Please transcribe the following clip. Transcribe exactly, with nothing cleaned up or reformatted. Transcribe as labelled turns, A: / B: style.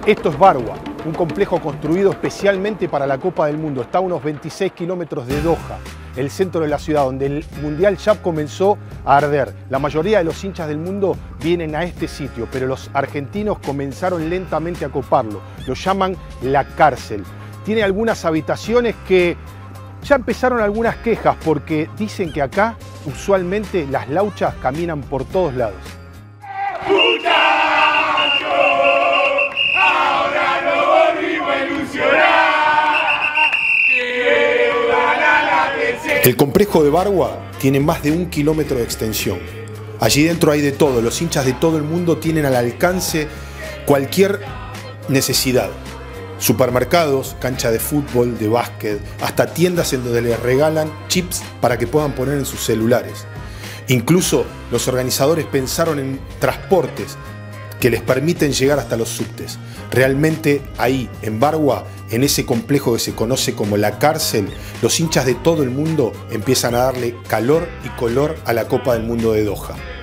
A: Esto es Barwa, un complejo construido especialmente para la Copa del Mundo. Está a unos veintiséis kilómetros de Doha, el centro de la ciudad, donde el Mundial ya comenzó a arder. La mayoría de los hinchas del mundo vienen a este sitio, pero los argentinos comenzaron lentamente a coparlo. Lo llaman la cárcel. Tiene algunas habitaciones que ya empezaron algunas quejas, porque dicen que acá usualmente las lauchas caminan por todos lados. El complejo de Barwa tiene más de un kilómetro de extensión. Allí dentro hay de todo, los hinchas de todo el mundo tienen al alcance cualquier necesidad. Supermercados, cancha de fútbol, de básquet, hasta tiendas en donde les regalan chips para que puedan poner en sus celulares. Incluso los organizadores pensaron en transportes que les permiten llegar hasta los subtes. Realmente ahí, en Barwa, en ese complejo que se conoce como la cárcel, los hinchas de todo el mundo empiezan a darle calor y color a la Copa del Mundo de Doha.